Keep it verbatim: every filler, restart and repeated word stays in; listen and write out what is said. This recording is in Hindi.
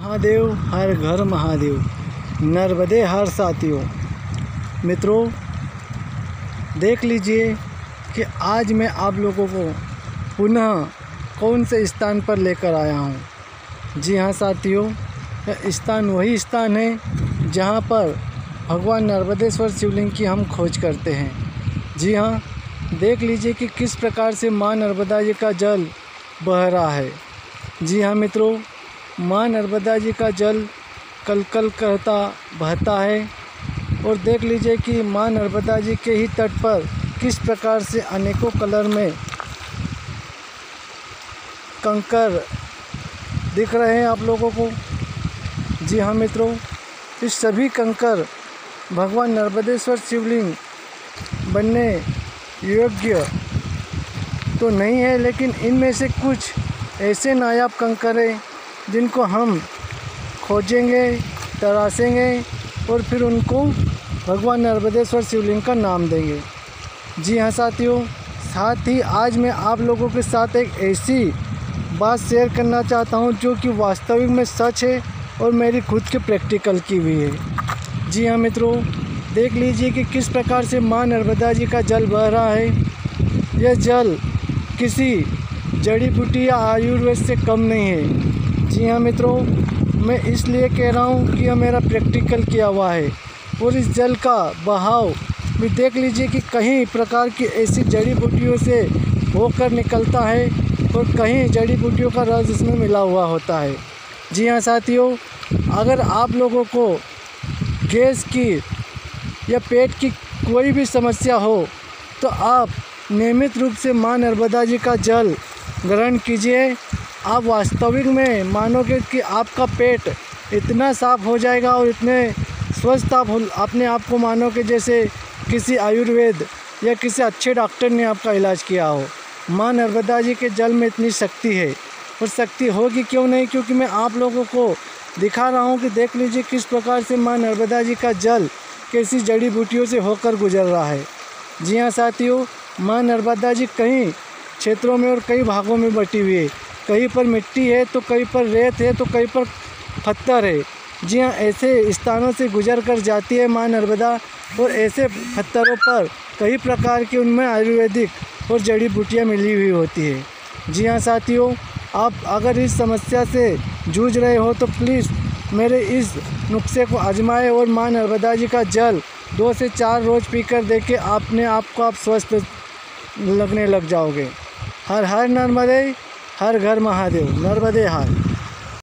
महादेव हर घर महादेव, नर्मदे हर साथियों। मित्रों, देख लीजिए कि आज मैं आप लोगों को पुनः कौन से स्थान पर लेकर आया हूँ। जी हाँ साथियों, यह स्थान वही स्थान है जहाँ पर भगवान नर्मदेश्वर शिवलिंग की हम खोज करते हैं। जी हाँ, देख लीजिए कि किस प्रकार से माँ नर्मदा जी का जल बह रहा है। जी हाँ मित्रों, माँ नर्मदा जी का जल कल कल करता बहता है और देख लीजिए कि माँ नर्मदा जी के ही तट पर किस प्रकार से अनेकों कलर में कंकर दिख रहे हैं आप लोगों को। जी हाँ मित्रों, इस सभी कंकर भगवान नर्मदेश्वर शिवलिंग बनने योग्य तो नहीं है, लेकिन इनमें से कुछ ऐसे नायाब कंकर हैं जिनको हम खोजेंगे, तराशेंगे और फिर उनको भगवान नर्मदेश्वर शिवलिंग का नाम देंगे। जी हाँ साथियों, साथ ही आज मैं आप लोगों के साथ एक ऐसी बात शेयर करना चाहता हूँ जो कि वास्तविक में सच है और मेरी खुद के प्रैक्टिकल की भी है। जी हाँ मित्रों, देख लीजिए कि किस प्रकार से माँ नर्मदा जी का जल बह रहा है। यह जल किसी जड़ी बूटी या आयुर्वेद से कम नहीं है। जी हाँ मित्रों, मैं इसलिए कह रहा हूँ कि यह मेरा प्रैक्टिकल किया हुआ है। और इस जल का बहाव भी देख लीजिए कि कहीं प्रकार की ऐसी जड़ी बूटियों से होकर निकलता है और कहीं जड़ी बूटियों का रस इसमें मिला हुआ होता है। जी हाँ साथियों, अगर आप लोगों को गैस की या पेट की कोई भी समस्या हो तो आप नियमित रूप से माँ नर्मदा जी का जल ग्रहण कीजिए। आप वास्तविक में मानोगे कि आपका पेट इतना साफ़ हो जाएगा और इतने स्वस्थ आप अपने आप को मानोगे जैसे किसी आयुर्वेद या किसी अच्छे डॉक्टर ने आपका इलाज किया हो। माँ नर्मदा जी के जल में इतनी शक्ति है, और शक्ति होगी क्यों नहीं, क्योंकि मैं आप लोगों को दिखा रहा हूँ कि देख लीजिए किस प्रकार से माँ नर्मदा जी का जल कैसी जड़ी बूटियों से होकर गुजर रहा है। जी हाँ साथियों, माँ नर्मदा जी कई क्षेत्रों में और कई भागों में बटी हुई है। कहीं पर मिट्टी है तो कहीं पर रेत है तो कहीं पर पत्थर है। जी हाँ, ऐसे स्थानों से गुजर कर जाती है माँ नर्मदा, और ऐसे पत्थरों पर कई प्रकार की उनमें आयुर्वेदिक और जड़ी बूटियाँ मिली हुई होती है। जी हाँ साथियों, आप अगर इस समस्या से जूझ रहे हो तो प्लीज़ मेरे इस नुस्खे को आजमाएं और माँ नर्मदा जी का जल दो से चार रोज़ पीकर देखें, आपने आपको आप स्वस्थ लगने लग जाओगे। हर हर नर्मदे, हर घर महादेव, नर्मदे हर।